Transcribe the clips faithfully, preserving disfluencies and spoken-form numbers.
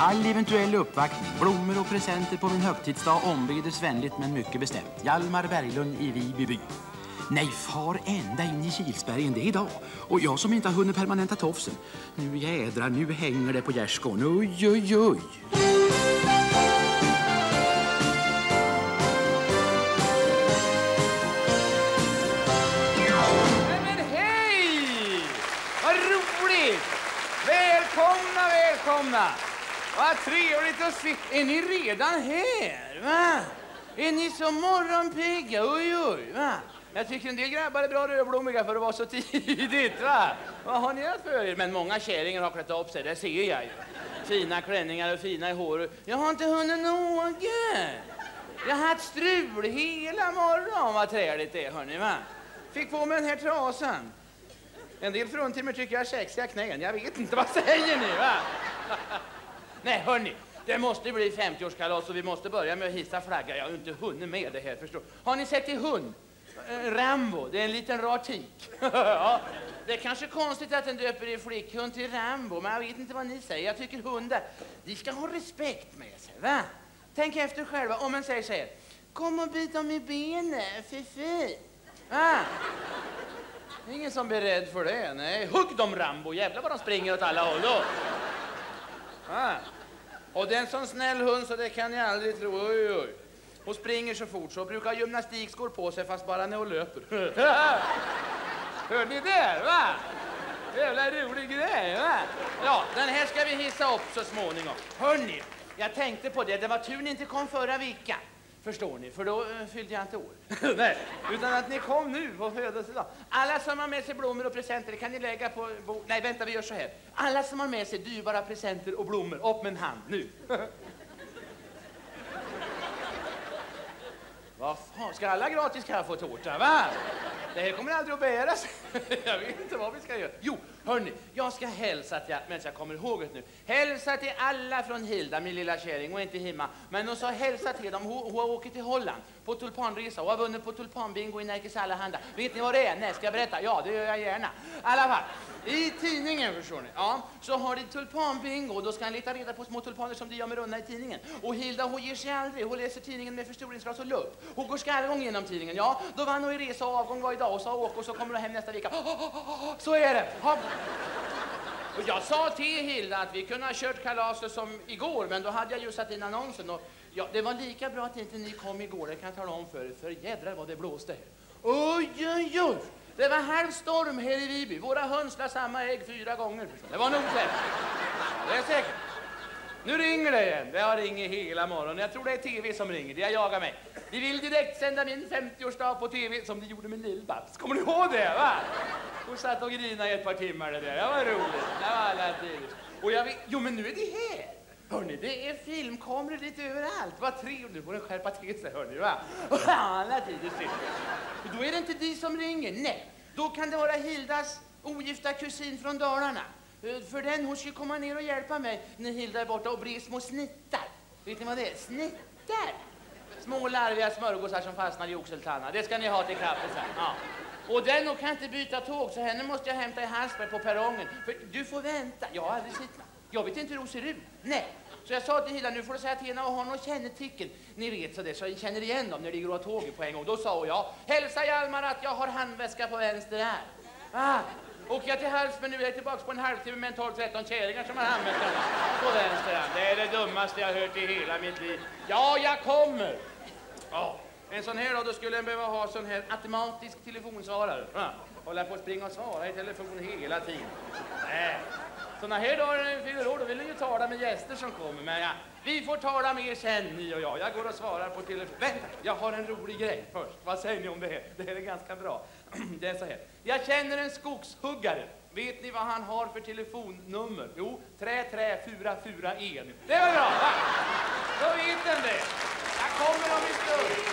All eventuell uppvaktning, blommor och presenter på min högtidsdag ombeds vänligt men mycket bestämt. Hjalmar Berglund i Viby by. Nej, far ända in i Kilsbergen, det är idag. Och jag som inte har hunnit permanenta tofsen. Nu jädrar, nu hänger det på gärskån. Oj, oj, oj. Men hej! Vad roligt! Välkomna, välkomna! Vad trevligt att se. Är ni redan här, va? Är ni så morgonpigga? Oj, oj, va? Jag tycker en del grabbar är bra rödblommiga för att vara så tidigt, va? Vad har ni att för er? Men många kärringar har klätt upp sig, det ser jag ju. Fina klänningar och fina i hår. Jag har inte hunnit något. Jag har haft strul hela morgonen. Vad träligt det är, hörni, va? Fick på mig den här trasan. En del fruntimmer tycker jag har sexiga knän. Jag vet inte, vad säger ni, va? Nej, hörni. Det måste bli femtioårskalas och vi måste börja med att hissa flagga. Jag har inte hunnit med det här, förstår. Har ni sett i hund? Rambo, det är en liten rar tik. Ja, det är kanske konstigt att den döper i flickhund till Rambo, men jag vet inte vad ni säger. Jag tycker hundar, de ska ha respekt med sig, va? Tänk efter själva, om man säger så här: kom och bit dem i benet, fy-fy. Va? Ingen som blir rädd för det, nej. Hugg dem, Rambo, jävlar vad de springer åt alla håll då. Va? Och den som snäll hund, så det kan jag aldrig tro, oj, oj. Hon springer så fort så brukar gymnastikskor på sig fast bara när hon löper. Hör ni det, va? Jävla rolig grej, va? Ja, den här ska vi hissa upp så småningom. Hörrni, jag tänkte på det. Det var tur ni inte kom förra veckan. Förstår ni? För då uh, fyllde jag inte år. Nej, utan att ni kom nu på födelsedag. Alla som har med sig blommor och presenter, det kan ni lägga på... Bo Nej, vänta, vi gör så här. Alla som har med sig dyrbara presenter och blommor, upp med en hand, nu. Vad fan, ska alla gratis kaffe och tårta, va? Det här kommer aldrig att bäras. Jag vet inte vad vi ska göra. Jo, hörni, jag ska hälsa till, men jag kommer ihåg det nu. Hälsa till alla från Hilda, min lilla kärring, och inte hemma. Men hon sa hälsa till dem, hon, hon har åkt till Holland på tulpanresa och har vunnit på tulpanbingo i Närkes Allehanda. Vet ni vad det är? Nej, ska jag berätta? Ja, det gör jag gärna. I alla fall, i tidningen, förstår ni, ja, så har de tulpanbingo och då ska han leta reda på små tulpaner som de gör med runda i tidningen. Och Hilda, hon ger sig aldrig. Hon läser tidningen med förstoringsglas och lupp. Hon går skallgång genom tidningen. Ja, då vann hon i resa och avgång var idag och sa åk och så kommer hon hem nästa vecka. Oh, oh, oh, oh, så är det. Ha. Och jag sa till Hilda att vi kunde ha kört kalaset som igår, men då hade jag ju satt in annonsen och ja, det var lika bra att inte ni kom igår, det kan jag tala om för er, för jädrar vad det blåste. Oj, oj, oj. Det var halv storm här i Viby. Våra höns la samma ägg fyra gånger. Det var nog säkert. Ja, det är säkert. Nu ringer det igen. Det har ringt hela morgonen. Jag tror det är tv som ringer. Det jagar mig. Vi vill direkt sända min femtioårsdag på tv som de gjorde med Lill-Babs. Kommer ni ihåg det, va? Hon satt och grinade i ett par timmar det där. Det var roligt. Det var alla tider. Och jag vet... Jo, men nu är det här. Hörrni, det är filmkameror lite överallt. Vad trevligt. Nu får den skärpa till sig, hörni, va? Alla tider ser. Då är det inte de som ringer. Nej, då kan det vara Hildas ogifta kusin från Dalarna. För den, hon ska komma ner och hjälpa mig när Hilda är borta och blir små snittar. Vet ni vad det är? Snittar! Små larviga smörgåsar som fastnar i oxeltanna. Det ska ni ha till kaffet sen. Ja. Och den, hon kan inte byta tåg, så henne måste jag hämta i Hallsberg på perrongen. För du får vänta. Jag har aldrig sett. Jag vet inte hur hon ser ut. Nej. Så jag sa till Hilda, nu får du säga till henne och ha någon kännetecken. Ni vet så det, så jag känner igen dem när de går av tåget på en gång. Då sa jag, hälsa Hjalmar att jag har handväska på vänster här. Ah. Åker jag till Hallsberg nu är jag tillbaka på en halvtimme med en tolv tretton kärringar som har handväska på vänster här. Det är det dummaste jag har hört i hela mitt liv. Ja, jag kommer. Ja. En sån här då, då skulle en behöva ha sån här automatisk telefonsvarare. Ja. Hålla på att springa och svara i telefon hela tiden. Nej. Såna här dagar när vi fyller år, då vill ni ju tala med gäster som kommer. Men ja, vi får tala med er sen, ni och jag. Jag går och svarar på telefon. Vänta, jag har en rolig grej först. Vad säger ni om det här? Det här är ganska bra. Det är så här. Jag känner en skogshuggare. Vet ni vad han har för telefonnummer? Jo, tre tre fyra fyra ett. Det var bra, va? Då vet den det. Jag kommer om en stund.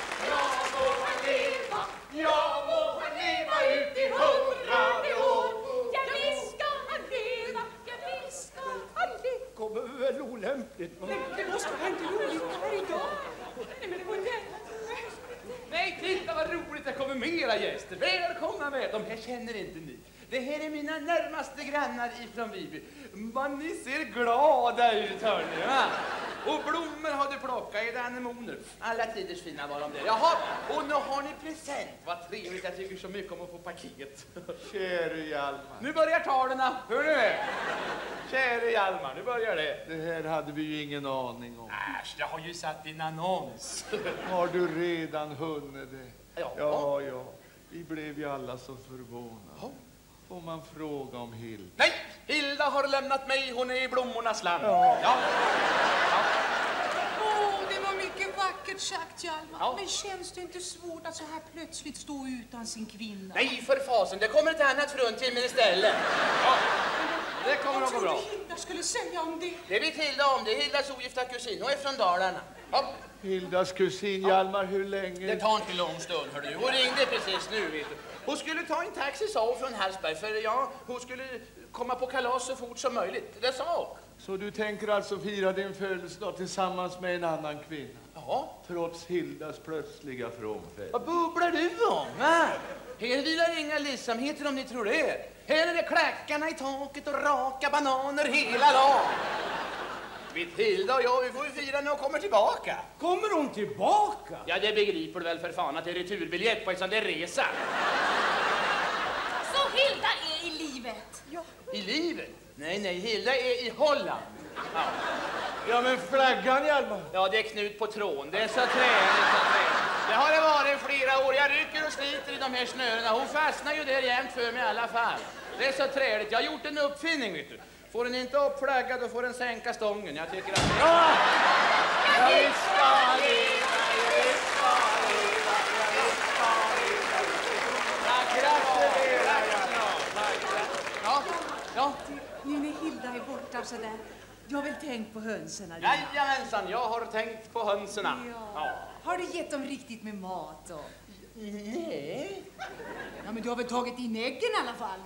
Jag må leva, jag må leva ut i hundrade år. Ja, visst ska han leva, ja, visst ska han leva. Kommer väl olämpligt. Men det måste vara inte roligt här idag. Nej, men det var lätt. Nej, titta vad roligt, det kommer mera gäster. Välkomna med, de här känner inte ni. Det här är mina närmaste grannar ifrån Viby. Man, ni ser glada ut, hörni, va? Och blommor har du plockat, är det anemoner? Alla tiders fina var de där. Jaha, och nu har ni present. Vad trevligt, jag tycker så mycket om att få paket. Käre Hjalmar. Nu börjar talen, hör du? Käre Hjalmar, nu börjar det. Det här hade vi ju ingen aning om. Äsch, jag har ju satt en annons. Har du redan hunnit det? Ja. Ja, ja. Vi blev ju alla så förvånade. Ja. Får man fråga om Hilda? Nej, Hilda har lämnat mig, hon är i blommornas land. Ja. Ja. Åh, det var mycket vackert sagt, Hjalmar. Ja. Men känns det inte svårt att så här plötsligt stå utan sin kvinna? Nej, för fasen, det kommer ett annat fruntimmer istället. Ja. Det kommer Vad att gå tror bra. du Hilda skulle säga om det? Det vet Hilda om, det är Hildas ogifta kusin, hon är från Dalarna. Ja. Hildas kusin Hjalmar, hur länge? Det tar inte lång stund, hör du. Hon ringde precis nu, vet du. Hon skulle ta en taxi, sa hon, från Hallsberg, för ja, hon skulle komma på kalas så fort som möjligt. Det sa hon. Så du tänker alltså fira din födelsedag tillsammans med en annan kvinna? Ja. Trots Hildas plötsliga frånfälle. Vad bubblar du om, va? Här vilar inga lissamheter om ni tror det. Här är det klackarna i taket och raka bananer hela dagen. Vet Hilda och jag, vi får ju fira när hon kommer tillbaka. Kommer hon tillbaka? Ja, det begriper du väl för fan att det är returbiljett på en sån där resa. Så Hilda är i livet? Ja. I livet? Nej, nej, Hilda är i Holland. Ja, Ja, men flaggan Hjalmar. ja det är Knut på trån. Det är så träligt, så träligt. Det har det varit flera år. Jag rycker och sliter i de här snörena. Hon fastnar ju där jämt för mig i alla fall. Det är så träligt. Jag har gjort en uppfinning, vet du. Får den inte upp flagga, då får den sänka stången. Jag tycker att... Ja! Ja, vi ska leva, ja, vi ska leva, ja, vi ska leva. Ja, gratulerar, Ja, ja. Nu när Hilda är borta så där, du har väl tänkt på hönserna? Jajamensan, jag har tänkt på hönserna. Ja. Har du gett dem riktigt med mat då? Nej. Ja, men du har väl tagit in äggen i alla fall?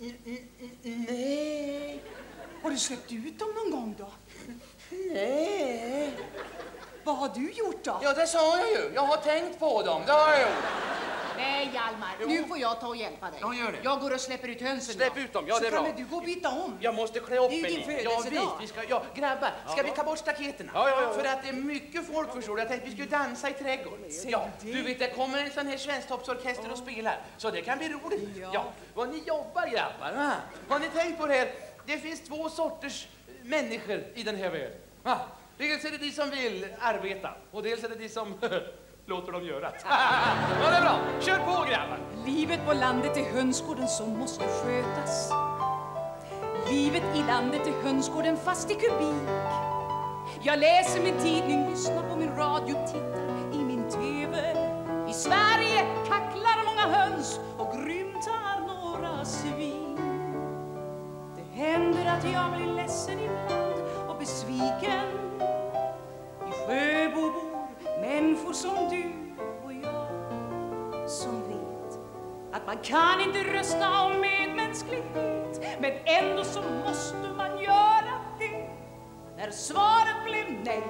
Nej. Har du släppt ut dem någon gång då? Nej. Vad har du gjort då? Ja, det sa jag ju. Jag har tänkt på dem. Det har jag gjort. Nej, Hjalmar, Jo. nu får jag ta och hjälpa dig. Ja, gör det. Jag går och släpper ut hönsen. Släpp då. ut dem, ja, så det är kan bra. väl du gå och byta om? Jag måste klä upp Det är ju mig. din Ja, födelsedag. visst, vi ska, ja, grabbar, ska vi ta bort staketerna? Ja, ja, ja. För att det är mycket folk, förstår du. Jag tänkte vi skulle dansa i trädgården. Ja, du vet, det kommer en sån här svensktoppsorkester och spelar. Så det kan bli roligt. Ja. Ja, vad ni jobbar, grabbar. Va? Har ni tänkt på det här? Det finns två sorters människor i den här världen. Va? Dels är det de som vill arbeta och dels är det de som låter dem göra. Ja, det är bra. Kör på, grabbar. Livet på landet är hönsgården som måste skötas. Livet i landet är hönsgården fast i kubik. Jag läser min tidning, lyssnar på min radio, tittar i min tv. I Sverige kacklar många höns och grymtar några svin. Det händer att jag blir ledsen ibland och besviken. I Sjöbo bor människor som du och jag, som vet att man kan inte rösta om medmänsklighet, men ändå så måste man göra det. När svaret blev nej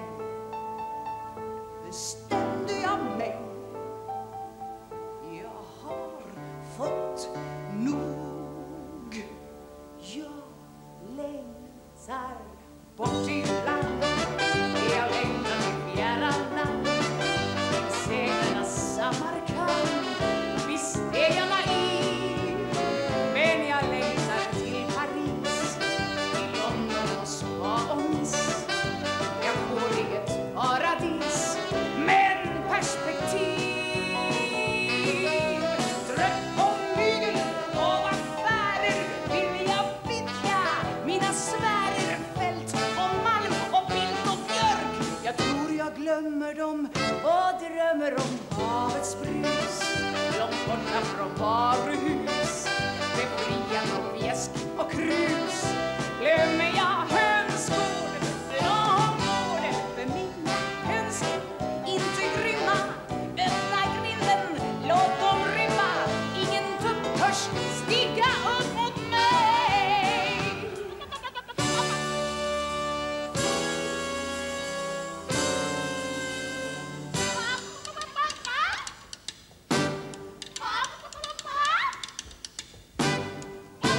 bestämde jag mig. Jag har fått nog. Jag längtar bort ibland. Jag längtar till fjärran land. Till seglarnas Samarkand. Visst är jag naiv, men jag längtar till Paris, till London och Spa och Nice. Jag får i ett paradis, men perspektiv. Trött på mygel och affärer vill jag vidga mina sfärer. Fält och Malm och Bildt och Björk. Jag tror jag glömmer dem och drömmer om havets brus. Långt borta från varuhus, befriad från fjäsk och krus. Glömmer jag hönsgård, långgård, för mina höns är inte grymma. Öppna grinden, låt dem rymma. Ingen tupp törs stiga upp mot mig. Pappa!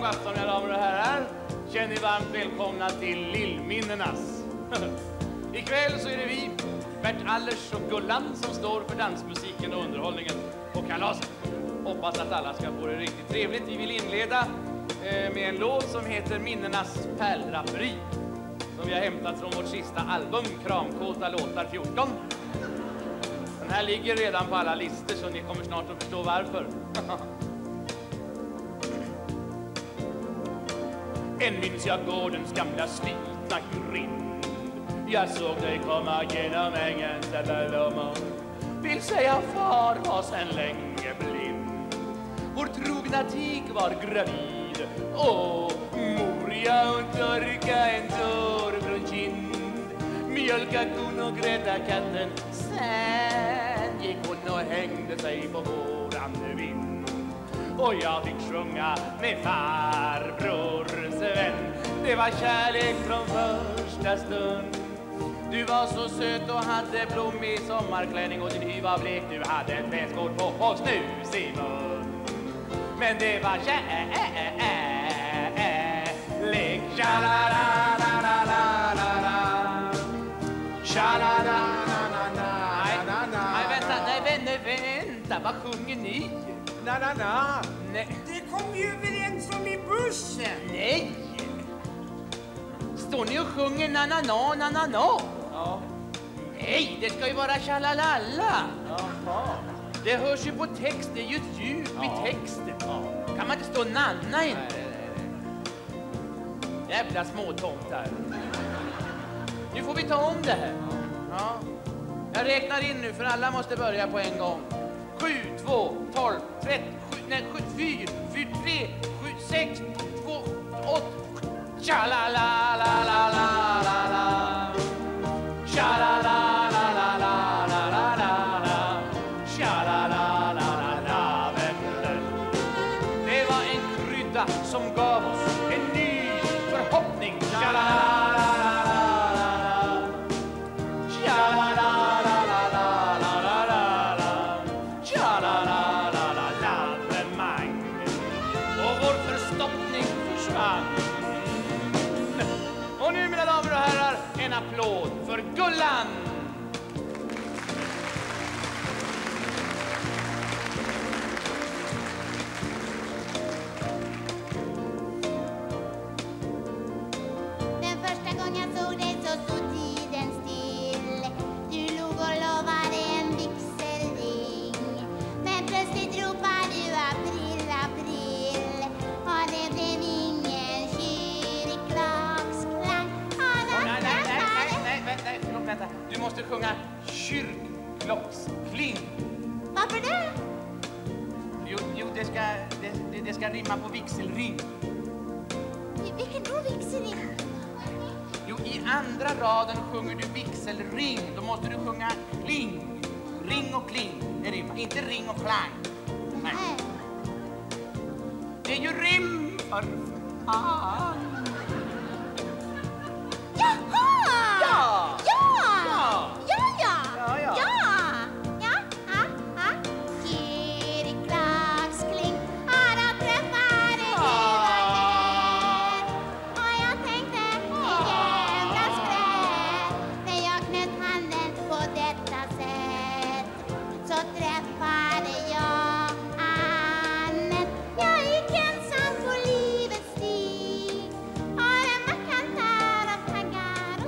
god afton, mina damer och herrar. Känn er varmt välkomna till Lillminnenas. Ikväll så är det vi, Bert Allers och Gullan, som står för dansmusiken och underhållningen på kalaset. Hoppas att alla ska få det riktigt trevligt. Vi vill inleda eh, med en låt som heter Minnenas pärldraperi, som vi har hämtat från vårt sista album, Kramkåta låtar fjorton. Den här ligger redan på alla listor, så ni kommer snart att förstå varför. Än minns jag gårdens gamla slitna grind. Jag såg dig komma genom ängen, vill säga far var sen länge blind. Vår trogna tig var gravid. Åh, mor, jag torka en tår från kind. Mjölka kon och grädda katten. Sen gick hon och hängde sig på våran vind. Och jag fick sjunga med farbror Sven. Det var kärlek från första stund. Du var så söt och hade blommig sommarklänning, och din hy var blek, du hade ett väskort på och snus i mun. Men det var kärlek. Tja-la-la-la-la-la-la. Tja-la-la-la-la-la. Nej, vänta, nej, vänner, vänta, vad sjunger ni? Na-na-na. Nej. Det kom vi överens om i bussen. Nej! Står ni och sjunger na-na-na, na-na-na? Ja. Nej, det ska ju vara tjalalala. Jaha. Det hörs ju på text, det är ju ett djup Ja. i texten. Ja. Kan man inte stå nanna inte? Nej, nej, nej. Jävla småtomtar. Nu får vi ta om det här. Ja. Jag räknar in nu, för alla måste börja på en gång. Sju, två, tolv, tretton, sju, nej, sju, fyra, fyra, tre, sju, sex, två, åtta. Tja-la-la-la-la-la-la-la. Tja-la-la-la-la-la-la-la. Tja-la-la-la-la-la. Det var en krydda som gav oss en ny förhoppning. Tja-la-la-la-la-la-la. Tja-la-la-la-la-la-la-la. Tja-la-la-la-la-la-la-la-mang. Och vår förstoppning försvann. Och nu, mina damer och herrar, en applåd för Gullan! Den första gången jag såg dig så stod tiden still. Du log och lovade en vigselring. Men plötsligt ropade du april, april. Och det blev ingen kyrkloksklang. Nej, nej, nej, nej, nej, nej, nej, förlåt, vänta. Du måste sjunga kyrkklockskling. Varför det? Jo, jo det, ska, det, det, det ska rimma på vigselring. Vilken då vigselring? Jo, i andra raden sjunger du vigselring. Då måste du sjunga kling. Ring och kling, det rimmar. Inte ring och klang. Nej. Nej. Det är ju rim för fan. Jaha! Ja! Ja! Ja! Ja, ja! Ja, ja. Ja! Ja, ja, ja. Kyrklokskling, ja, då träffade vi varandra. Och jag tänkte, jävla skräp. När jag knöt handen på detta sätt, så träffade jag Annet. Jag gick ensam på livets stig. Har en mackan där av taggar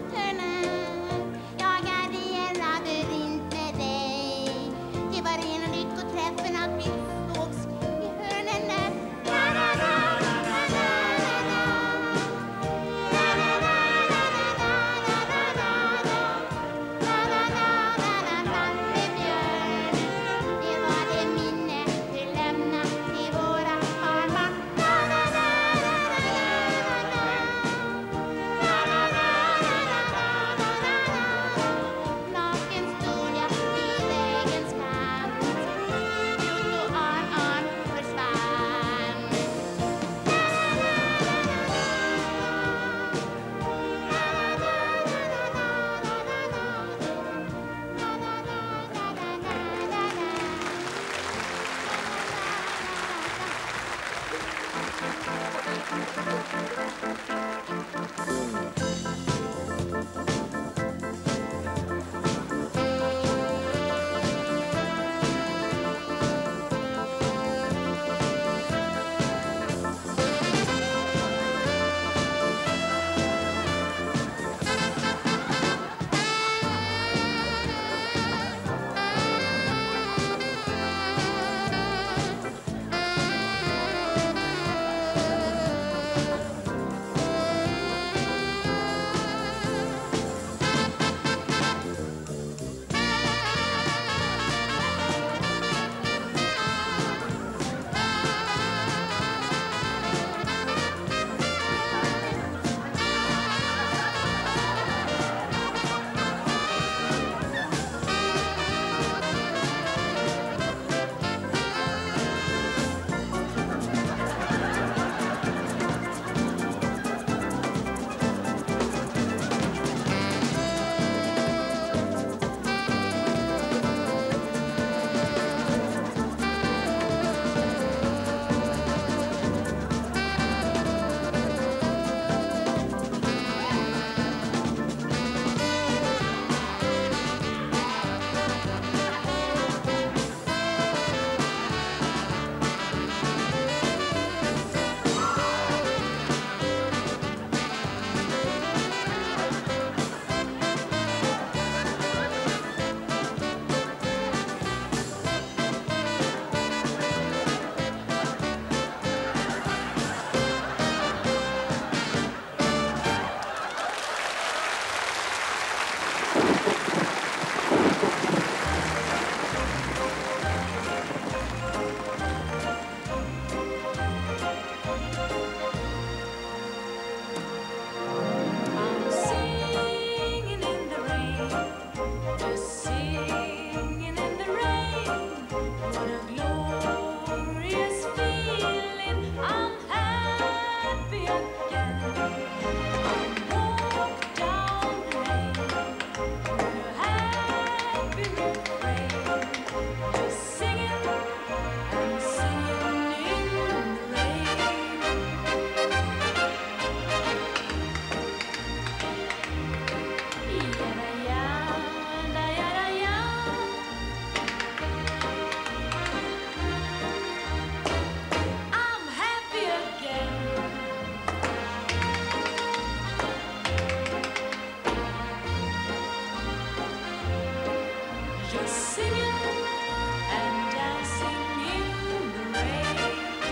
singing and dancing in the rain.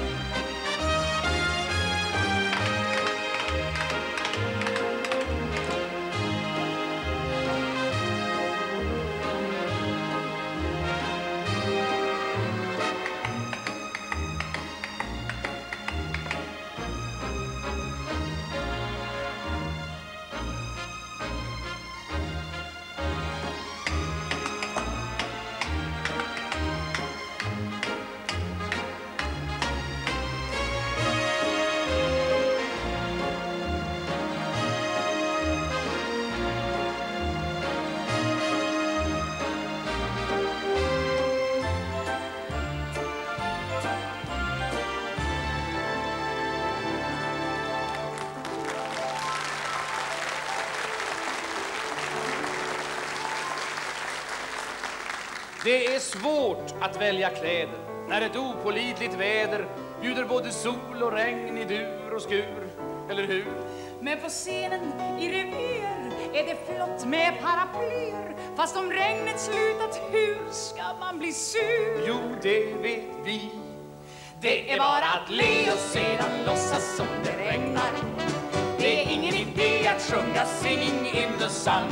Det är svårt att välja kläder när ett opålitligt väder bjuder både sol och regn i dur och skur, eller hur? Men på scenen i revyer är det flott med paraplyer. Fast om regnet slutat, hur ska man bli sur? Jo, det vet vi. Det är bara att le och sedan låtsas som det regnar. Det är ingen idé att sjunga Singing in the Sun.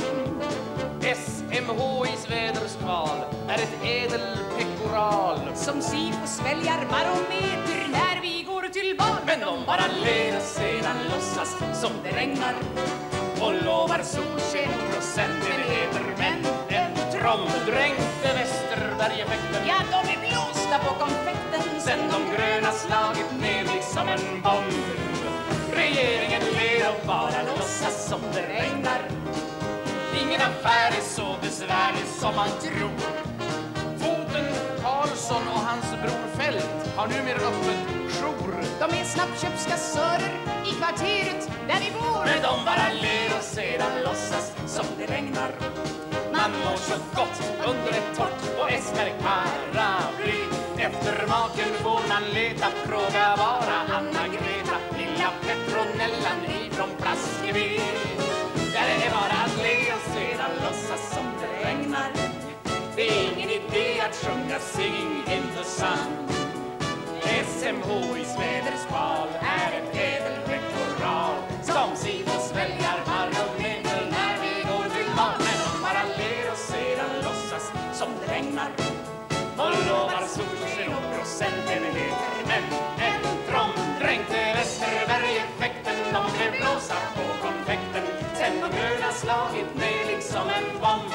S M H I:s väderskval är ett ädelpekoral Som Sifo sväljer barometer när vi går till val. Men de bara ler och sedan låtsas som det regnar och lovar solsken och centimeter. Men den tromdränkte Västerbergeffekten, Ja, de är blåsta på konfekten sen de gröna slagit ner liksom en bomb. Regeringen ler och bara låtsas som det regnar. Ingen affär är så besvärlig som man tror. Foten Karlsson och hans bror Fält har numera öppet jour. De är snabbköpskassörer i kvarteret där vi bor. Men de bara ler och sedan låtsas som det regnar. Man mår så gott under ett torrt och S-märkt paraply. Efter maken får man leta, fråga bara Anna-Greta, lilla Petronellan ifrån Plaskeby. Där är bara att le och sedan låtsas som det regnar. Det är ingen idé att sjunga Singing in the Sun. S M H I:s väderskval är ett ädelpekoral som Sifo sväljer barometer när vi går till val. Men de bara ler och sedan låtsas som det regnar och lovar solsken och procentimeter. Men en tromdränkte Västerbergeffekten, de blev blåsa på konfekten sen de gröna slagit ner liksom en bomb.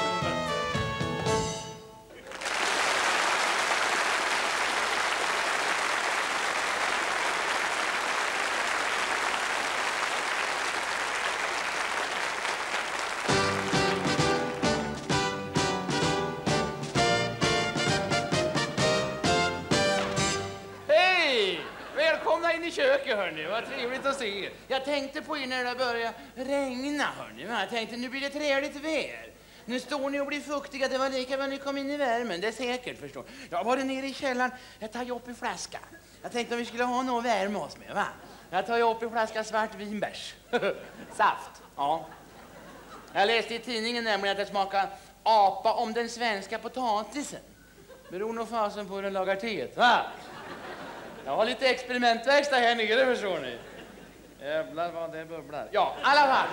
I köket, hörni. Vad trevligt att se er. Jag tänkte på er när det började regna, hörni. Jag tänkte, nu blir det trevligt väder. Nu står ni och blir fuktiga. Det var lika väl ni kom in i värmen. Det är säkert, förstår. Jag var nere i källaren. Jag tar upp i flaska. Jag tänkte om vi skulle ha något värme oss med, va? Jag tar upp i flaska svart vinbärs. Saft, ja. Jag läste i tidningen nämligen att det smakar apa om den svenska potatisen. Beror nog fasen på hur den lagar teet, va? Jag har lite experimentverkstad här nere, förstår ni. Jävlar vad det bubblar. Ja, i alla fall.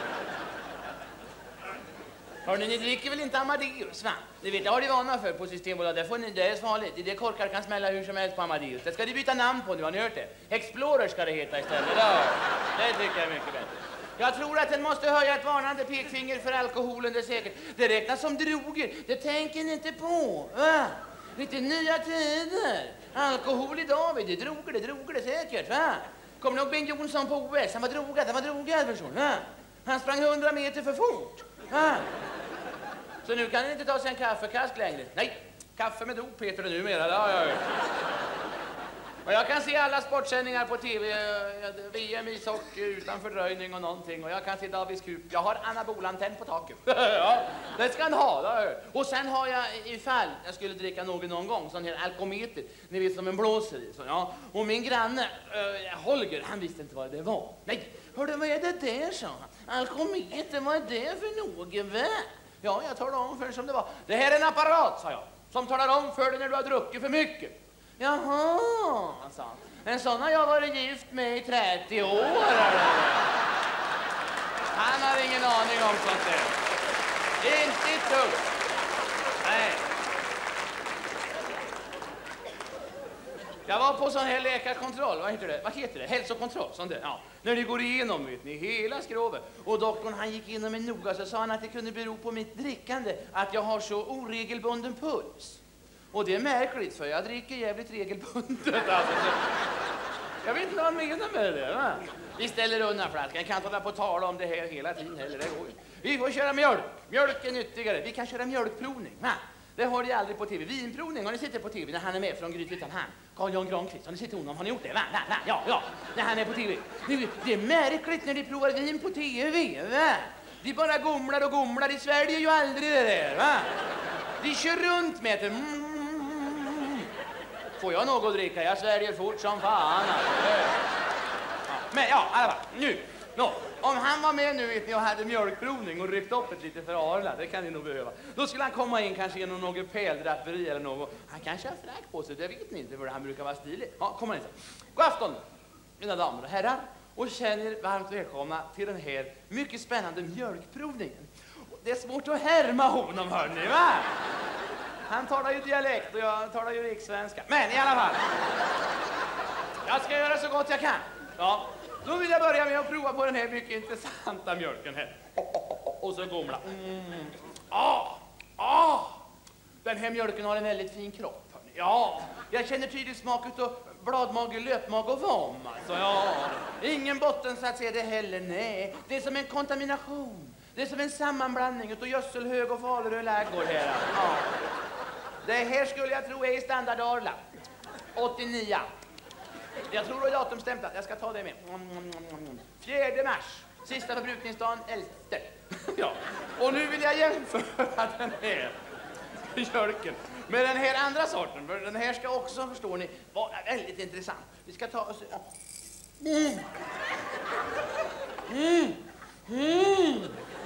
Hörrni, ni dricker väl inte Amadeus, va? Ni vet, det har ni vana för på Systembolaget. Det, får ni, det är farligt. Det korkar kan smälla hur som helst på Amadeus. Det ska ni byta namn på nu, har ni hört det? Explorer ska det heta istället. Ja, det tycker jag är mycket bättre. Jag tror att den måste höja ett varnande pekfinger för alkoholen, det är säkert. Det räknas som droger. Det tänker ni inte på, va? Lite nya tider. Alkohol idag, det är droger, det är droger, det är säkert, va? Kommer ni ihåg Ben Jonsson på O S? Han var drogad, han var drogad, person, va? Han sprang hundra meter för fort, va? Så nu kan ni inte ta sig en kaffekask längre. Nej, kaffe med dop heter det numera, det har jag hört. Och jag kan se alla sportsändningar på tv, V M ishockey utan fördröjning och någonting. Och jag kan se Davis Cup. Jag har anabolantenn på taket. Ja, det ska han ha, det har jag hört. Och sen har jag ifall jag skulle dricka någon någon gång, sån här alkometer. Ni vet som en blåser i. Så, ja. Och min granne, äh, Holger, han visste inte vad det var. Nej, hörde, vad är det där, sa han? Alkometer, vad är det för något, va? Ja, jag talade om för dig som det var. Det här är en apparat, sa jag, som talar om för dig när du har druckit för mycket. Jaha, sa han. En sån har jag varit gift med i trettio år. Eller? Han har ingen aning om sånt där. Inte ett dugg. Nej. Jag var på sån här läkarkontroll, vad heter det? Vad heter det? Hälsokontroll, sånt där. Ja. När det går igenom, vet ni, hela skrovet. Och doktorn, han gick igenom mig noga, så sa han att det kunde bero på mitt drickande att jag har så oregelbunden puls. Och det är märkligt, för jag dricker jävligt regelbundet. Alltså. Jag vet inte vad han menar med det, va? Vi ställer undan flaskan, jag kan inte hålla på att tala om det här hela tiden heller, det går ju. Vi får köra mjölk, mjölk är nyttigare. Vi kan köra mjölkprovning, va? Det har de aldrig på tv. Vinprovning, har ni sett det på tv när han är med från Grythyttan, han? Carl-Jan Granqvist, har ni sett honom? Har ni gjort det? Va? Va? Va? Ja, ja, när han är på tv. Det är märkligt när de provar vin på tv, va? De bara gomlar och gomlar, de sväljer ju aldrig det där, va? De kör runt med det. Mm. Får jag något att dricka? Jag sväljer fort som fan. Ja. Men ja, i alla fall, nu. No. Om han var med nu vet ni, och hade mjölkprovning och ryckt upp ett lite för Arla, det kan ni nog behöva. Då skulle han komma in kanske genom något päldraperi eller något. Han kanske har fräck på sig, det vet ni inte, för han brukar vara stilig. Ja, kommer in så. God afton, mina damer och herrar. Och känner varmt välkomna till den här mycket spännande mjölkprovningen. Det är svårt att härma honom, hörni, va? Han talar ju dialekt och jag talar ju rikssvenska. Men i alla fall. Jag ska göra så gott jag kan. Ja. Då vill jag börja med att prova på den här mycket intressanta mjölken här. Och så gomla. Mm. Ah, ah. Den här mjölken har en väldigt fin kropp. Ja, jag känner tydligt smak av bladmage, löpmage och vom. Alltså, ja. Ingen bottensats är det heller, nej. Det är som en kontamination. Det är som en sammanblandning av gödselhög och Falerö läggård här. Ja. Det här skulle jag tro är i standard Arla. åttionio. Jag tror det är datumstämplat. Jag ska ta det med. fjärde mars. Sista förbrukningsdagen, elfte. Ja. Och nu vill jag jämföra den här mjölken med den här andra sorten. För den här ska också, förstår ni, vara väldigt intressant. Vi ska ta oss... Mm. Mm. Mm.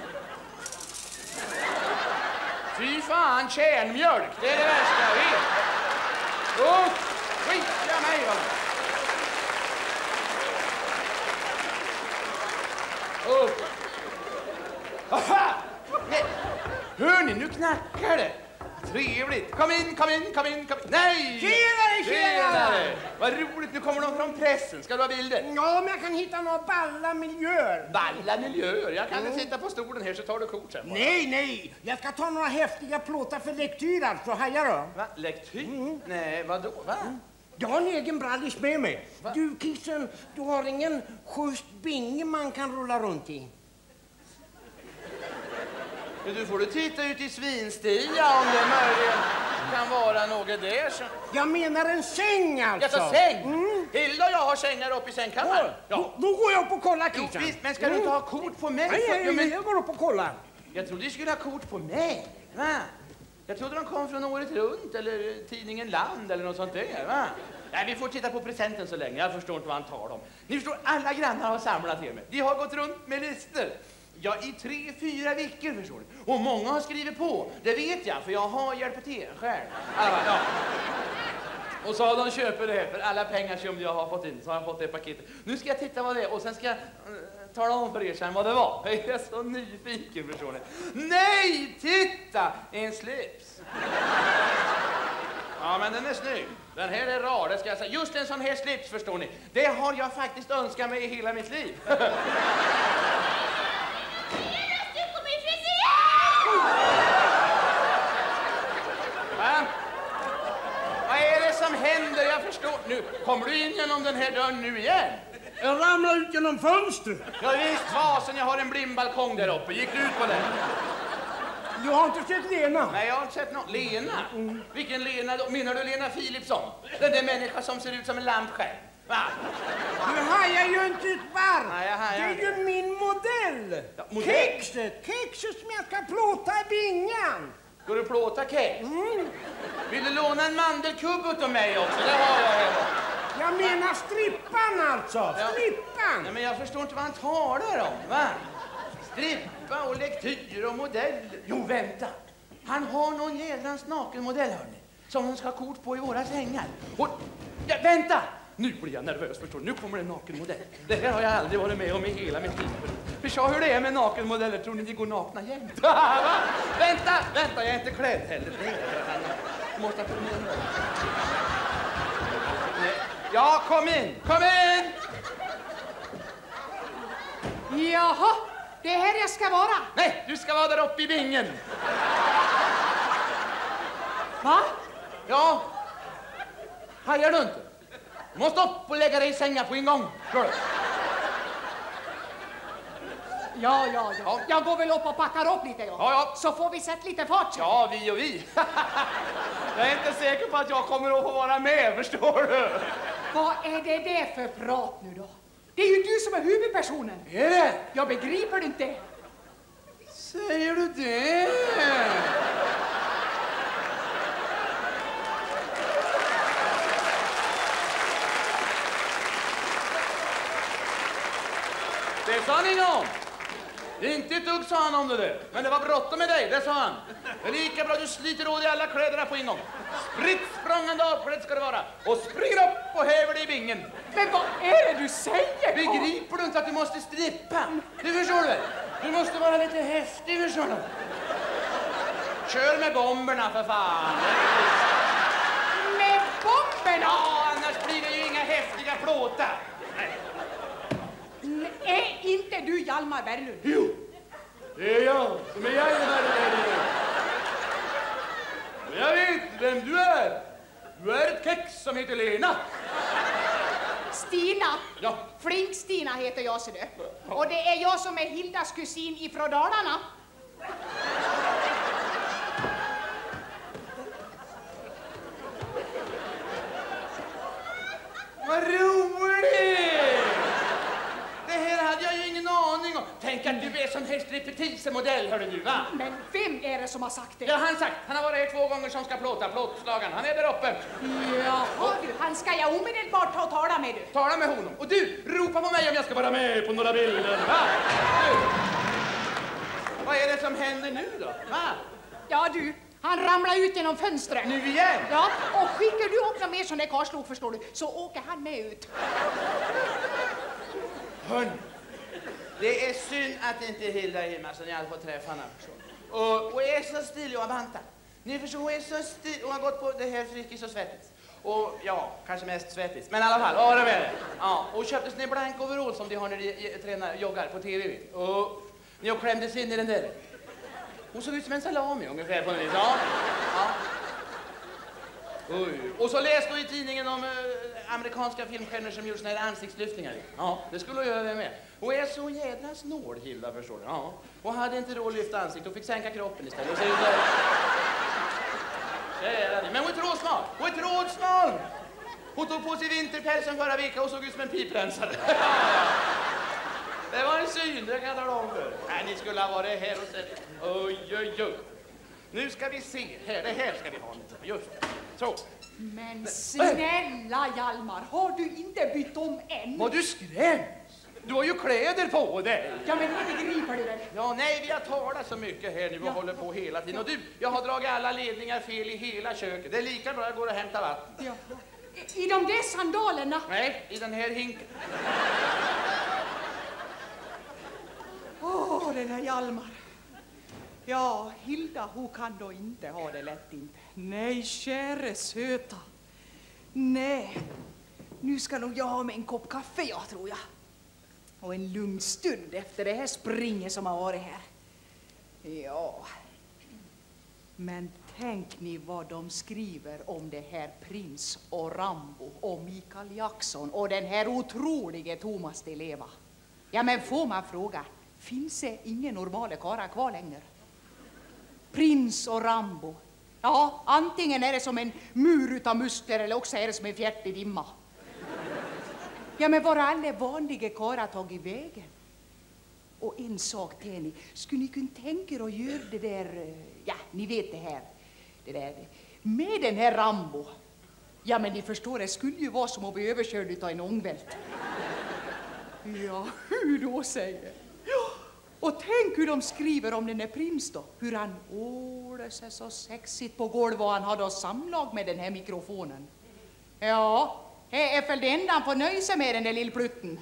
Fy fan, kärnmjölk. Det är det värsta jag vet. Åh, skit jag mig, va? Oh. Aha! Nej. Hör ni, nu knackar det. Trevligt. Kom in, kom in, kom in, kom in. Nej! Tjenare, tjenare! Vad roligt, nu kommer de från pressen. Ska du ha bilder? Ja, men jag kan hitta några balla miljöer. Balla miljöer? Jag kan inte sitta på stolen här så tar du kort sen. Bara. Nej, nej. Jag ska ta några häftiga plåtar för lektyr alltså. Hajar då? Va? Lektyr? Mm. Nej, vadå? Va? Mm. Jag har en egen brallis med mig. Va? Du, Kissen, du har ingen schysst binge man kan rulla runt i. Du får du titta ut i Svinstia om det möjligen kan vara något där. Så... Jag menar en säng alltså. Jag tar säng? Mm. Hilda och jag har sängar uppe i sängkammaren. Ja. Då, då går jag upp och kollar, Kissen. Jo, visst, men ska mm. du inte ha kort på mig? Nej, nej, ja, men... jag går upp och kollar. Jag trodde du skulle ha kort på mig. Va? Jag trodde de kom från Året Runt eller tidningen Land eller något sånt där. Va? Nej, vi får titta på presenten så länge. Jag förstår inte vad han talar om. Ni förstår, alla grannar har samlat till mig. De har gått runt med lister. Ja, i tre, fyra veckor, förstår du. Och många har skrivit på. Det vet jag, för jag har hjälpt till själv. Alla, ja. Och så har de köpt det här för alla pengar som jag har fått in. Så har jag fått det paketet. Nu ska jag titta vad det är och sen ska jag uh, tala om för er sen vad det var. Jag är så nyfiken, förstår ni. Nej, titta! En slips. Ja, men den är snygg. Den här är rar, det ska jag säga. Just en sån här slips, förstår ni. Det har jag faktiskt önskat mig i hela mitt liv. Va? Vad är det som händer? Jag förstår. Nu kommer du in genom den här dörren nu igen. Jag ramlar ut genom fönstret. Ja visst, fasen, jag har en blindbalkong där uppe. Gick du ut på den? Du har inte sett Lena? Nej, jag har inte sett någon. Lena? Mm. Vilken Lena då? Menar du Lena Philipsson? Den där människa som ser ut som en lampskärm. Va? Du hajar ju inte ett varv. Nej, jag hajar. Det är ju min modell. Ja, modell. Kexet, kexet som jag ska plåta i bingan. Ska du plåta kex? Mm. Vill du låna en mandelkubb utav mig också? Det har jag hemma. Jag menar strippan alltså. Ja. Strippan. Nej, men jag förstår inte vad han talar om, va? Stripp. strumpa och lektyr och modeller. Jo, vänta. Han har någon jädrans nakenmodell, hörni. Som han ska ha kort på i våra sängar. Och, ja, vänta! Nu blir jag nervös, förstår du. Nu kommer en nakenmodell. Det här har jag aldrig varit med om i hela mitt liv. För så hur det är med nakenmodeller, tror ni de går nakna jämt? Vänta, vänta, jag är inte klädd heller. Det är han. Jag måste ha kommit in. Ja, kom in, kom in! Jaha, det är här jag ska vara. Nej, du ska vara där uppe i bingen. Va? Ja. Hajar du inte? Du måste upp och lägga dig i sängar på en gång. Förstår du? Ja, ja, ja, Ja. Jag går väl upp och packar upp lite, ja. Ja, ja. Så får vi sätta lite fart sen. Ja, vi och vi. Jag är inte säker på att jag kommer att få vara med, förstår du? Vad är det där för prat nu då? Det är ju du som är huvudpersonen. Är det? Jag begriper det inte. Säger du det? Det sa han inget om. Inte ett dugg sa han om det där. Men det var bråttom med dig, det sa han. Det är lika bra du sliter av dig alla kläderna på en gång. Spritt språngande avklädd ska det vara. Och springer upp och häver dig i bingen. Men vad är det du säger? Begriper du inte att du måste strippa? Du förstår det. Du måste vara lite häftig, förstår du. Kör med bomberna för fan. Med bomberna? Ja, annars blir det ju inga häftiga plåtar. Är inte du Hjalmar Berglund? Jo, det är jag som är Hjalmar Berglund. Och jag vet vem du är. Du är ett kex som heter Lena. Stina. Ja. Flink-Stina heter jag, ser du. Och det är jag som är Hildas kusin ifrån Dalarna. Vad roligt! Det här hade jag ju ingen aning om. Tänk att du är sån här striptease-modell, hörru du, va? Men vem är det som har sagt det? Ja, han sagt. Han har varit här två gånger som ska plåta, plåtslagaren. Han är där uppe. Jaha du, han ska jag omedelbart ta och tala med du. Tala med honom. Och du, ropa på mig om jag ska vara med på några bilder, va? Du. Vad är det som händer nu då, va? Ja du, han ramlar ut genom fönstret. Nu igen? Ja, och skickar du upp någon mer sån där karlslok, förstår du, så åker han med ut. Hörn, det är synd att inte Hilda är hemma så ni hade fått träffa henne. Och, och är så stilig och har bantat. Ni förstår, hon är så stilig och har gått på det här Friskis och Svettis. Och ja, kanske mest Svettis. Men i alla fall, vad är det? Ja, och köpte sån blank overall som de har när de tränar, joggar på T V. Och ni har klämdes in i den där. Hon såg ut som en salami ungefär på något vis. Ja. Ja. Oj. Och så läste hon i tidningen om eh, amerikanska filmstjärnor som gjorde såna här ansiktslyftningar. Ja, det skulle hon göra det med. Och är så jädra snål, Hilda, förstår du. Ja. Och hade inte råd att lyfta ansiktet och fick sänka kroppen istället. Och så ut där. Men hon är trådsmal. Hon är trådsmal. Hon tog på sig vinterpälsen förra veckan och såg ut som en piprensare. Det var en syn, det kan jag tala om för. Nej, ni skulle ha varit här och sett. Oj, oj, oj. Nu ska vi se här. Det här ska vi ha. Just så. Men snälla Hjalmar, har du inte bytt om än? Var du skrämd? Du har ju kläder på dig. Ja, men det begriper du väl? Ja, nej, vi har talat så mycket här nu och Ja. håller på hela tiden. Och du, jag har dragit alla ledningar fel i hela köket. Det är lika bra att jag går och hämtar vatten. Ja. I, I de där sandalerna? Nej, i den här hinken. Åh, oh, den här Hjalmar. Ja, Hilda, hon kan då inte ha det lätt inte. Nej, käre söta. Nej, nu ska nog jag ha med en kopp kaffe, jag tror jag. Och en lugn stund efter det här springet som har varit här. Ja, men tänk ni vad de skriver om det här Prins och Rambo och Michael Jackson och den här otroliga Thomas Di Leva. Ja, men får man fråga, finns det ingen normala karlar kvar längre? Prins och Rambo. Ja, antingen är det som en mur utan muskler eller också är det som en fjärtig dimma. Ja, men var alla vanliga karlar tagit vägen? Och en sak till ni, skulle ni kunna tänka er att göra det där, ja, ni vet det här, det där, med den här Rambo? Ja, men ni förstår, det skulle ju vara som att bli överkörd av en ångvält. Ja, hur då säger? Ja, Och tänk hur de skriver om den där prins då. Hur han ålade sig så sexigt på golvet och han hade samlag med den här mikrofonen. Ja, det är väl det enda han får nöja sig med den där lillplutten.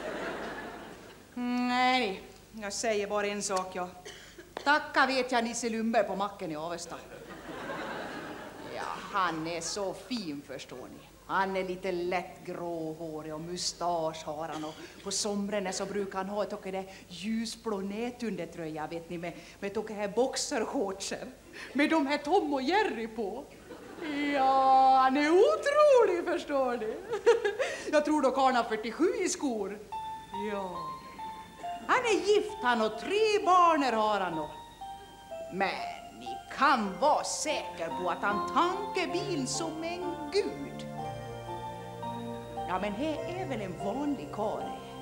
Mm, nej, jag säger bara en sak, ja. Tacka vet jag Nisse Lundberg på macken i Avesta. Ja, han är så fin förstår ni. Han är lite lätt gråhårig och mustasch har han och på somren så brukar han ha ett och det ljusblå nätundertröja vet ni med med ett här boxershortser med de här Tom och Jerry på. Ja, han är otrolig förstår ni. Jag tror dock han har fyrtiosju i skor. Ja. Han är gift han och tre barn har han då. Men ni kan vara säker på att han tankebil som en gud. Ja, men här är väl en vanlig karl.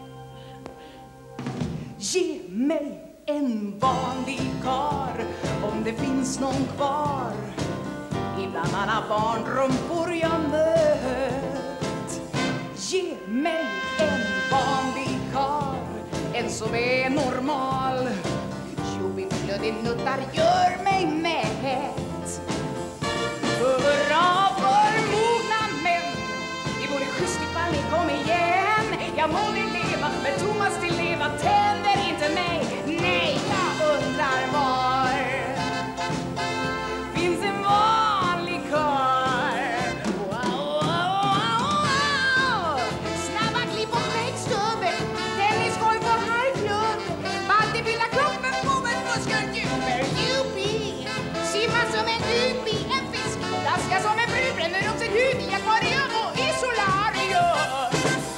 Ge mig en vanlig kar om det finns någon kvar. Ibland alla barnrumpor jag mött. Ge mig en vanlig kar, en som är normal. Jobbig-flödig-nuttar gör mig mätt. Hurra för mogna män. Vi borde schysst ifall ni kom igen. Jag må ni leva, men Thomas till leva tänder inte mig. Nej, jag undrar var finns en vanlig karl. Wow, wow, wow. Snabba klipp och skäggstubbe, tennisgolv och herrklubb. Bodybuilda kroppen på en muskelgubbe. Juppie, simma som en guppy, en fisk. Daska som en fru, bränner upp sin hud i akvarium och i solarium.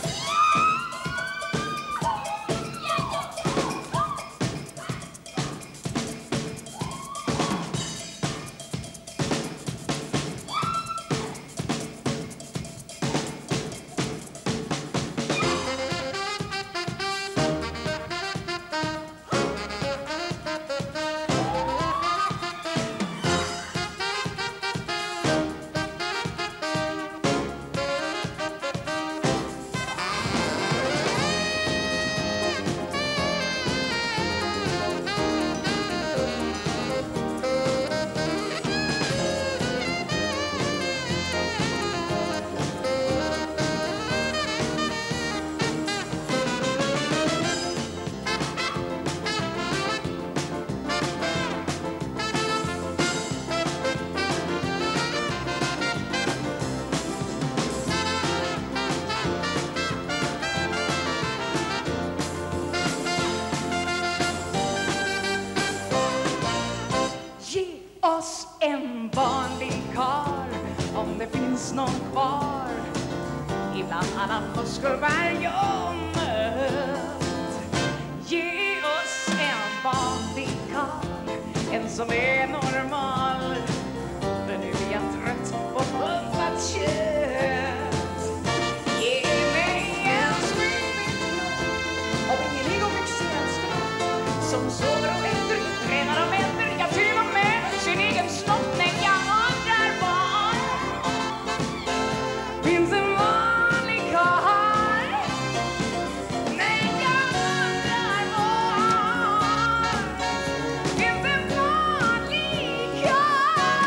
En vanlig karl, om det finns någon kvar. Ibland alla muskelberg jag mött. Ge oss en vanlig karl, en som är normal. För nu är jag trött på pumpat kött. Ge mig en smidigt och ingen egofixienska som sover och äter, tränar och mäter. Jag till och med sin egen snopp, men jag undrar var finns en vanlig karl. Nej, jag undrar var finns en vanlig karl.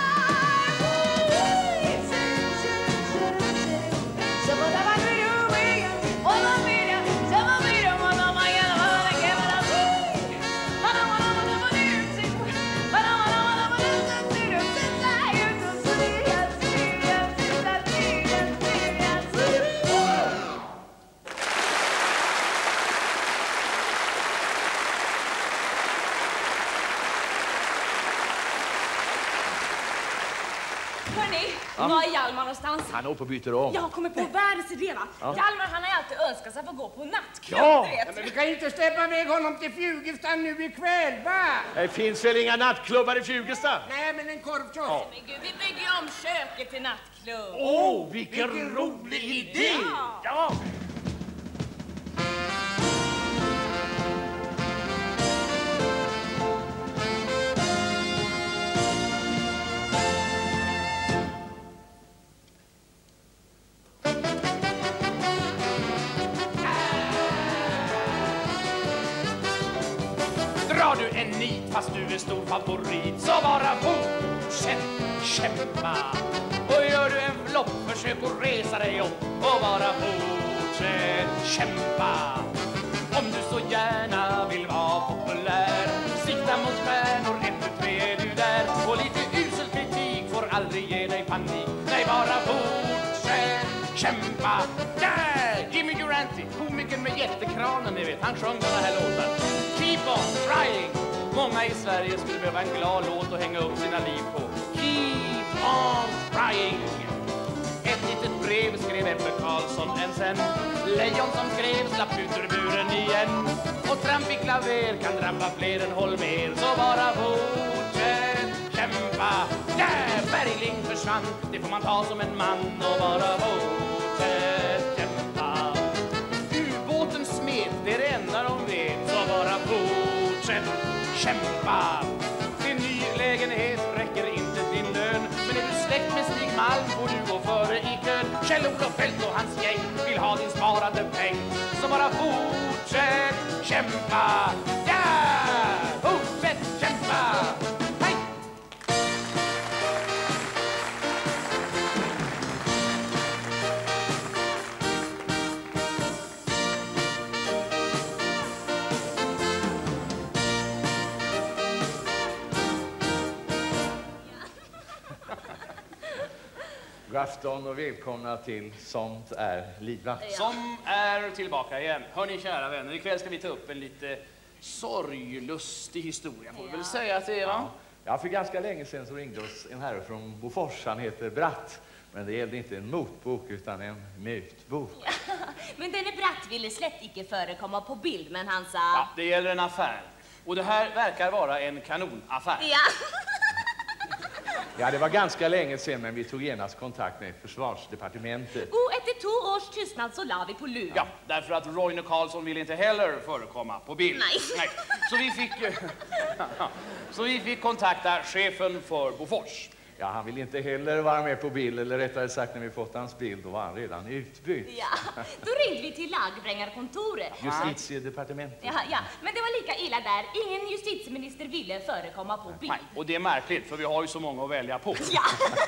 Så vad det var nu du är, och vad blir det, så vad blir det, vad de har gärna vad det kan vara. Vad de har, vad de har, vad de har, vad de har. Hörrni, var är Hjalmar någonstans? Han är uppe och byter om. Jag kommer på världens idé va? Ja. Hjalmar han har alltid önskat sig att få gå på nattklubb, Ja. du vet. Ja, men vi kan ju inte släppa med honom till Fjugesta nu ikväll, va? Det finns väl inga nattklubbar i Fjugesta? Nej, men en korvkiosk. Ja. Men gud, vi bygger ju om köket till nattklubb. Åh, oh, vilken, vilken rolig idé! Ja. Ja. du är stor favorit, så bara fortsätt kämpa. Och gör du en flopp, försök att resa dig upp och bara fortsätt kämpa. Om du så gärna vill vara populär, sikta mot stjärnor, ett, tu, tre är du där. Och lite usel kritik får aldrig ge dig panik. Nej, bara fortsätt kämpa. Yeah! Jimmy Durante, komikern med jättekranen, ni vet, han sjöng den här låten. Keep on trying. Många i Sverige skulle behöva en glad låt att hänga upp sina liv på. Keep on trying. Ett litet brev skrev Ebbe Carlsson en sen. Lejon som skrev slapp ut ur buren igen. Och trampig klaver kan drabba fler än Holmér. Så bara fortsätt kämpa. Yeah! Bergling försvann, det får man ta som en man. Och bara fortsätt kämpa. Ubåten smet, det är det enda de vet. Så bara fortsätt kämpa. Din ny lägenhet räcker inte din lön. Men är du släkt med Stig Malm får du gå före i kön. Kjell-Olof Feldt och hans gäng vill ha din sparade peng. Så bara fortsätt kämpa. Ja! Fortsätt kämpa. Hej! God afton och välkomna till Sånt är livat. Som är tillbaka igen. Hörni kära vänner, ikväll ska vi ta upp en lite sorglustig historia, får vi väl säga att det är, va? Ja, för ganska länge sedan så ringde oss en herre från Bofors, han heter Bratt. Men det gällde inte en motbok utan en mytbok. Ja, men denne Bratt ville slätt icke förekomma på bild, men han sa... Ja, det gäller en affär. Och det här verkar vara en kanonaffär. Ja. Ja, det var ganska länge sedan, men vi tog genast kontakt med försvarsdepartementet. Och efter två års tystnad så la vi på lur. Ja, därför att Roine Carlsson ville inte heller förekomma på bild. Nej. Nej. Så vi fick så vi fick kontakta chefen för Bofors. Ja, han ville inte heller vara med på bild, eller rättare sagt när vi fått hans bild, då var han redan utbytt. Ja, då ringde vi till lagbrängarkontoret. Justitiedepartementet. Ja, ja, men det var lika illa där. Ingen justitieminister ville förekomma på bild. Nej, och det är märkligt, för vi har ju så många att välja på. Ja.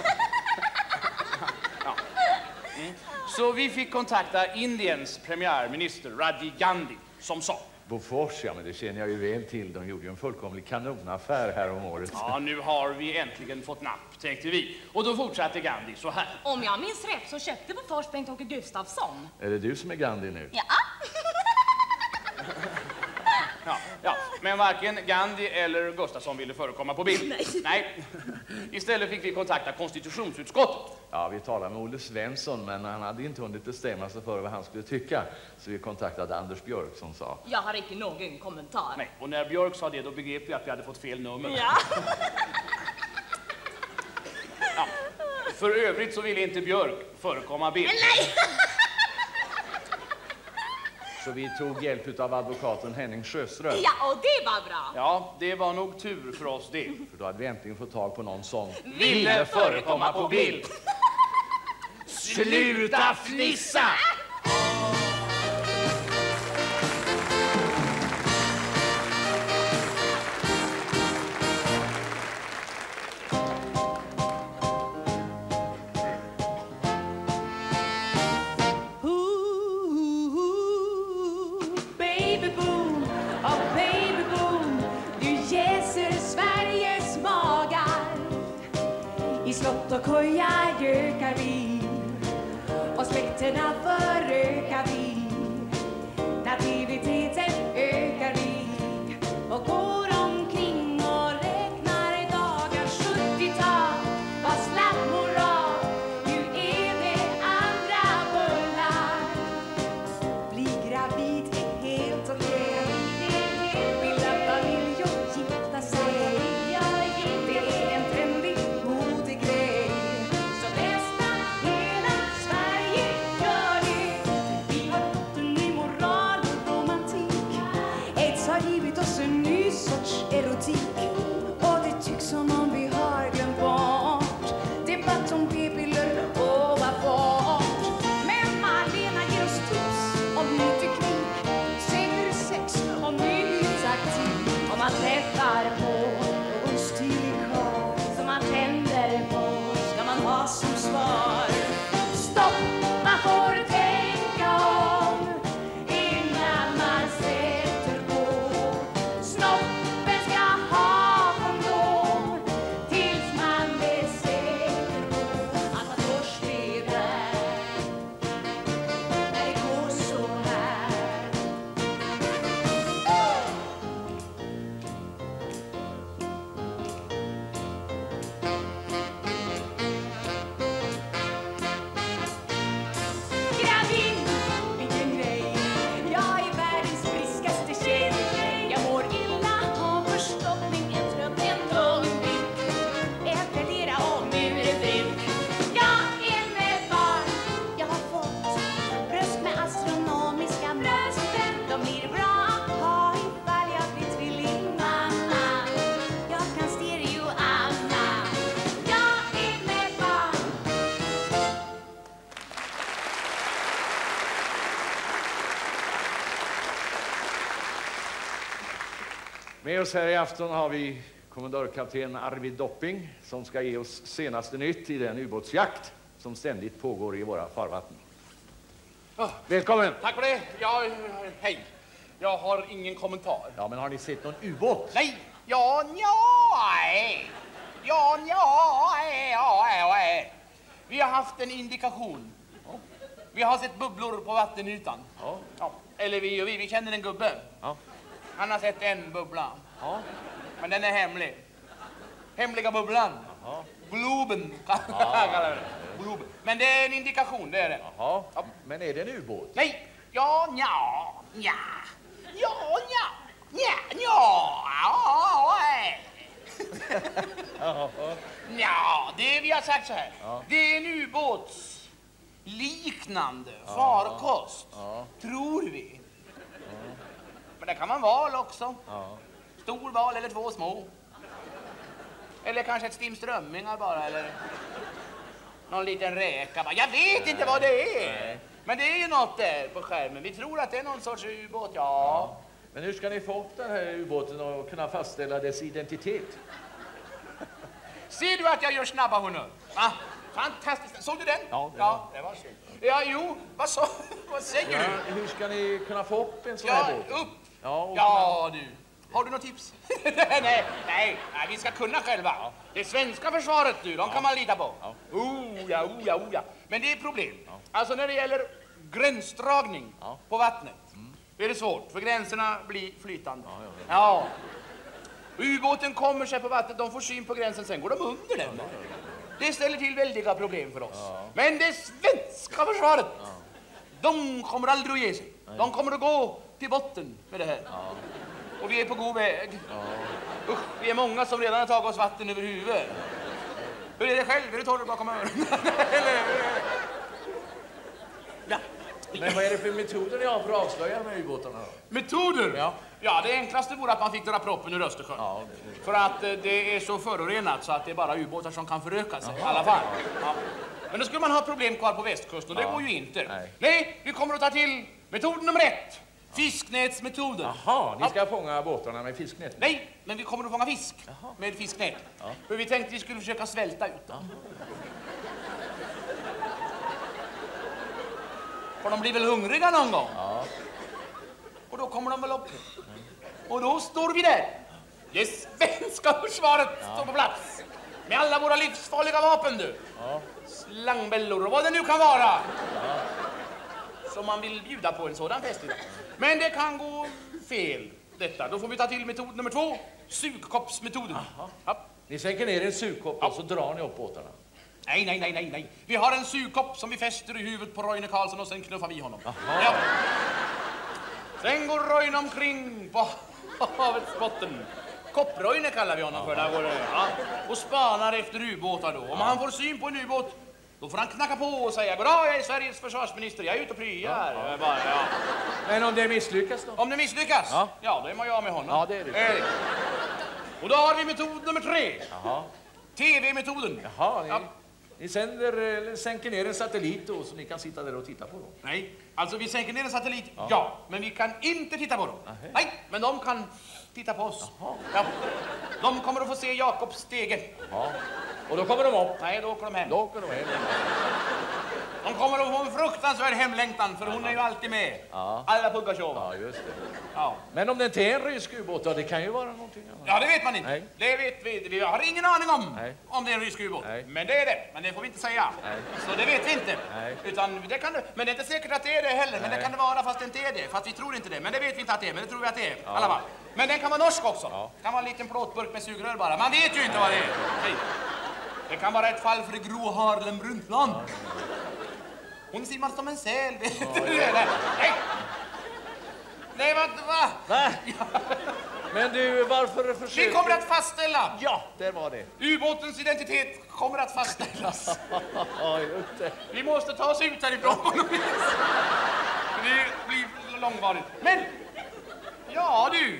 Ja. Mm. Så vi fick kontakta Indiens premiärminister Rajiv Gandhi, som sa: Bofors, ja, men det känner jag ju väl till. De gjorde ju en fullkomlig kanonaffär här om året. Ja, nu har vi äntligen fått napp, tänkte vi. Och då fortsatte Gandhi så här. Om jag minns rätt så köpte Bofors Bengt-Åke Gustafsson. Är det du som är Gandhi nu? Ja. Ja, ja, men varken Gandhi eller Gustafsson ville förekomma på bild. Nej. Nej. Istället fick vi kontakta konstitutionsutskottet. Ja, vi talade med Olle Svensson, men han hade inte hunnit bestämma sig för vad han skulle tycka. Så vi kontaktade Anders Björk som sa: Jag har inte någon kommentar. Nej, och när Björk sa det, då begrep vi att vi hade fått fel nummer. Ja. Ja. För övrigt så ville inte Björk förekomma bild. Nej. Så vi tog hjälp av advokaten Henning Sjöström. Ja, och det var bra. Ja, det var nog tur för oss det. För då hade vi äntligen fått tag på någon som ville förekomma på bild. Sluta fnissa! Slott och koja gökar vi och släkterna förökar vi. Nativiteten ökar vi och går omkring och räknar dagar. sjuttiotal var slapp moral, nu är det andra bullar. Bli gravid är helt okej, bilda familj och gifta sig. Det är en trendig modegrej, så nästan hela Sverige gör det. Vi har fått en ny moral och romantik. Aids har givit oss en ny sorts Med oss här i afton har vi kommendörkapten Arvid Dopping som ska ge oss senaste nytt i den ubåtsjakt som ständigt pågår i våra farvatten. Oh. Välkommen! Tack för det. Jag, hej. Jag har ingen kommentar. Ja, men har ni sett någon ubåt? Nej. Ja, nej. Ja, nej. Ja, nej. Vi har haft en indikation. Ja. Vi har sett bubblor på vattenytan. Ja. Ja. Eller vi och vi, vi känner en gubbe. Ja. Han har sett en bubbla. Ja. Men den är hemlig. Hemliga bubblan. Jaha. Globen. Ja. Globen. Men det är en indikation, det är det. Jaha. Ja. Men är det en ubåt? Nej. Ja, nja, nja. Ja, nja, nja, nja. Ja, nej. Ja, det vi har sagt så här. Ja. Det är en ubåts liknande farkost. Ja. Tror vi. Ja. Men det kan man val också. Ja. Stor val eller två små. Eller kanske ett stim strömmingar bara, eller någon liten räka. Jag vet inte vad det är. Nej. Men det är ju något där på skärmen. Vi tror att det är någon sorts ubåt, ja. Ja. Men hur ska ni få upp den här ubåten och kunna fastställa dess identitet? Ser du att jag gör snabba honör? Va? Fantastiskt. Såg du den? Ja, det ja var. det var så. Ja, jo. Vad, så, vad säger Ja, du? hur ska ni kunna få upp en sån Ja, här båt? upp. Ja, och Ja, du. Har du något tips? nej, nej, nej, vi ska kunna själva. Ja. Det svenska försvaret, du, de kan man lita på. Ja. Oh, ja, oh, ja, oh, ja. Men det är problem. Ja. Alltså när det gäller gränsdragning Ja. på vattnet, Mm. är det svårt, för gränserna blir flytande. Ja, ja, ja. Ubåten kommer sig på vattnet, de får syn på gränsen, sen går de under den. Ja, ja, ja. Det ställer till väldiga problem för oss. Ja. Men det svenska försvaret, Ja. de kommer aldrig att ge sig. Nej. De kommer att gå till botten med det här. Ja. Och vi är på god väg. Ja. Usch, vi är många som redan har tagit oss vatten över huvudet. Hur är det själv? Är det torr bakom öronen? Ja. Men vad är det för metoder ni har för att avslöja de här ubåtarna då? Metoder? Ja. Ja, det enklaste vore att man fick dra proppen ur Östersjön. Ja, det, det. För att eh, det är så förorenat så att det är bara ubåtar som kan föröka sig. Jaha. I alla fall. Ja. Men då skulle man ha problem kvar på västkusten och det Ja. går ju inte. Nej. Nej, vi kommer att ta till metod nummer ett. Fisknätsmetoden. Jaha, ni ska fånga båtarna med fisknät? Nej, men vi kommer att fånga fisk Jaha. med fisknät. Ja. För vi tänkte vi skulle försöka svälta ut dem. För de blir väl hungriga någon gång? Ja. Och då kommer de väl upp. Och då står vi där. Det svenska försvaret Ja. står på plats. Med alla våra livsfarliga vapen, du. Ja. Slangbällor och vad det nu kan vara. Ja. Som man vill bjuda på en sådan fest idag. Men det kan gå fel, detta. Då får vi ta till metod nummer två. Sugkoppsmetoden. Ja. Ni sänker ner en sugkopp Ja. och så drar ni upp båtarna. Nej, nej, nej, nej, nej. Vi har en sugkopp som vi fäster i huvudet på Roine Karlsson och sen knuffar vi honom. Aha. Ja. Sen går Roine omkring på havets botten. Kopproine kallar vi honom för. Där går det. Ja. Och spanar efter ubåtar då. Om han får syn på en ubåt, då får han knacka på och säga: goddag, jag är Sveriges försvarsminister, jag är ute och pryar. Ja, ja. Bara, ja. Men om det misslyckas då? Om det misslyckas, Ja. ja, då är man ju av med honom. Ja, det är det. Eh. Och då har vi metod nummer tre. Jaha. T V-metoden. Jaha, ni, Ja. ni sänder, eller sänker ner en satellit då, så ni kan sitta där och titta på dem. Nej, alltså vi sänker ner en satellit, ja, Ja. men vi kan inte titta på dem. Nähä. Nej, men de kan titta på oss. Jaha. Ja. De kommer att få se Jakobs stege. Ja. Och då kommer de upp. Nej, då åker de hem. Då åker de hem. De kommer att få en fruktansvärd hemlängtan, för hon är ju alltid med. Ja. Alla Pugasjova. Ja, just det. Ja. Men om det inte är en rysk ubåt, då, det kan ju vara någonting annat. Ja, det vet man inte. Nej. Det vet vi. Vi har ingen aning om Nej. om det är en rysk ubåt. Nej. Men det är det. Men det får vi inte säga. Nej. Så det vet vi inte. Nej. Utan det kan det, men det är inte säkert att det är det heller. Men Nej. det kan det vara fast det inte är det. Fast vi tror inte det. Men det vet vi inte att det är. Men det tror vi att det är. Ja. I alla fall. Men den kan vara norsk också. Ja. Det kan vara en liten plåtburk med sugrör bara. Man vet ju inte vad det är. Nej. Det kan vara ett fall för Gro Harlem Brundtland. Hon simmar som en säl. Vet du det? Nej. Nej, vad? Va? Va? Men du, varför försöker... Vi kommer att fastställa. Ja, där var det. Ubåtens identitet kommer att fastställas. Ja, just det. Vi måste ta oss ut härifrån. Det blir långvarigt. Men, ja du.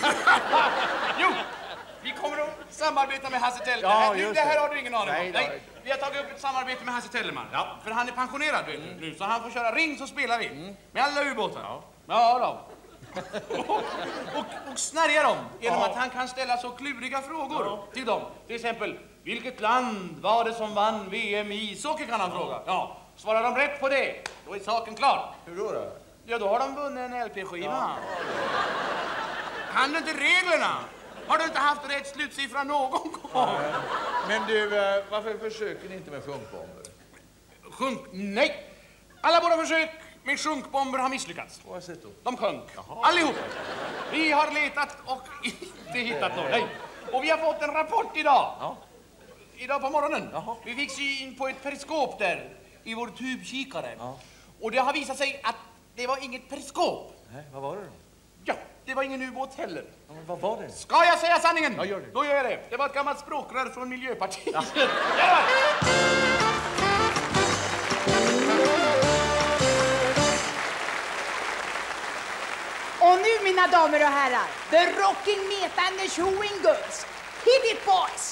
Jo, vi kommer att samarbeta med Hasse Tell. Ja, det, här, nu, just det här det. har du ingen aning Nej, om. det har Nej, vi har tagit upp ett samarbete med Hasse Tellerman. Ja, för han är pensionerad vet du, nu, så han får köra ring så spelar vi. Med alla ubåtar. Ja. Ja då. och, och, och snärja dem genom Ja. att han kan ställa så kluriga frågor ja. till dem. Till exempel, vilket land var det som vann V M i ishockey kan han fråga. Ja, svarar de rätt på det, då är saken klar. Hur då då? Ja, då har de vunnit en L P-skiva. Ja. Kan du inte reglerna? Har du inte haft rätt slutsiffra någon gång? Ja. Men du, varför försöker ni inte med sjunkbomber? Sjunk? Nej! Alla våra försök med sjunkbomber har misslyckats. Vad sätt då? De sjönk. Jaha. Allihop. Vi har letat och inte hittat någon. Nej. Och vi har fått en rapport idag. Ja. Idag på morgonen. Jaha. Vi fick syn på ett periskop där i vår tubkikare. Ja. Och det har visat sig att det var inget periskop. Nej, vad var det då? Ja, det var ingen ubåt heller. Ja, men vad var det? Ska jag säga sanningen? Ja, gör det. Då gör jag det. Det var ett gammalt språkrör från Miljöpartiet. Ja. Ja. Och nu, mina damer och herrar, the rocking meta and the showing girls. Hit it, boys!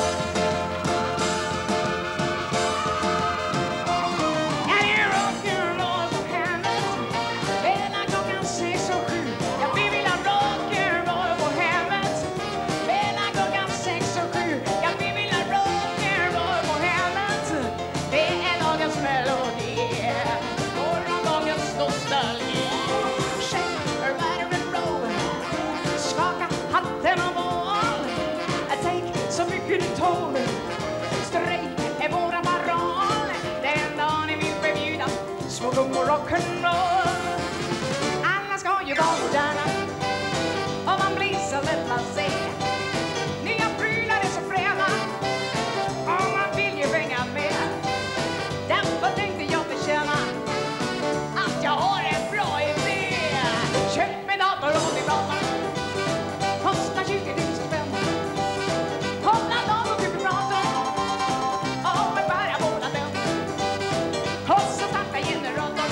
Rock'n'roll. Alla ska ju vara moderna och man blir så lätt att se. Nya prylar är så fräna och man vill ju hänga med. Därför tänkte jag bekänna att jag har en bra idé. Köp min dator och min dator. Kostar tjugo tusen spänn. Koppla datorn till vibratorn och med bara båda den. Och så starta generatorn.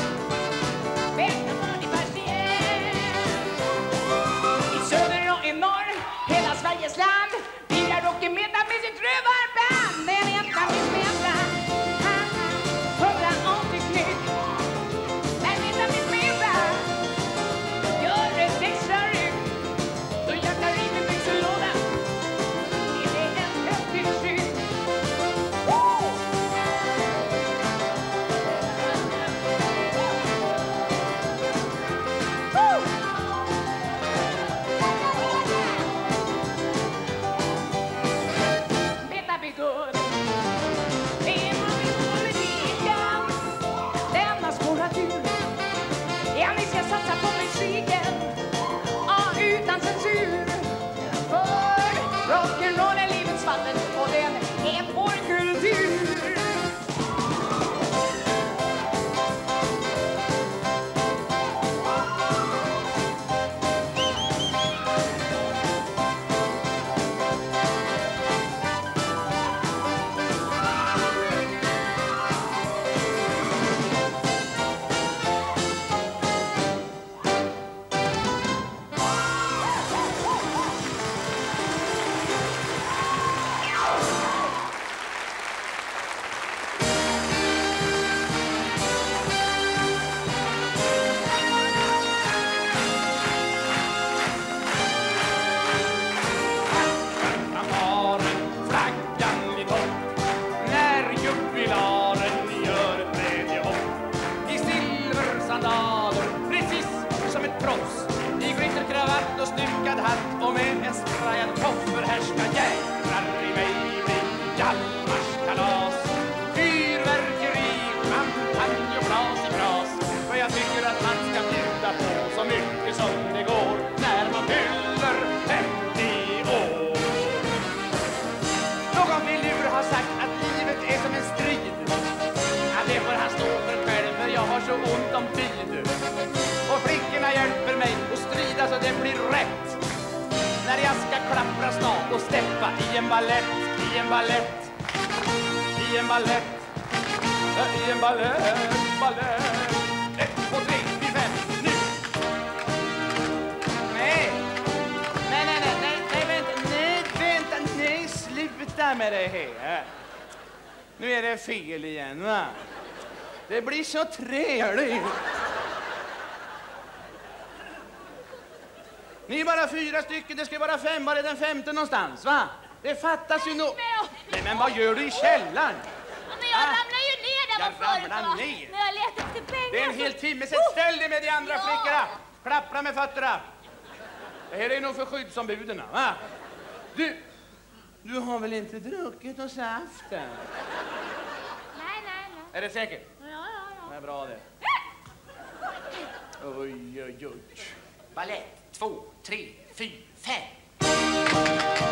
Hela Sveriges land virar rocken med med sitt rövarband. Den enda min meta hundra om teknik. Den enda min meta gör ett extra ryck. Då jävlar i min växellåda är det en häftig tryck. Satsa på musiken, ja, utan censur. För rock'n'roll är livets vatten och den är vår kultur. Nu är det fel igen, va? Det blir så trevligt. Ni är bara fyra stycken, det ska vara fem. Var är den femte någonstans, va? Det fattas ju nog. Nej, men vad gör du i källaren? Men jag ramlar ju ner där Jag var förut, ramlar va? ner. När jag letar efter pengar. Det är en hel timme sedan. Ställ dig med de andra Ja. flickorna. Klappra med fötterna. Det här är nog för skyddsombuden, va? Du, du har väl inte druckit och saft? Nej, nej, nej. Är det säkert? Ja, ja, ja. Det är bra det. Oj, oj, oj. Ballett, två, tre, fyra, fem.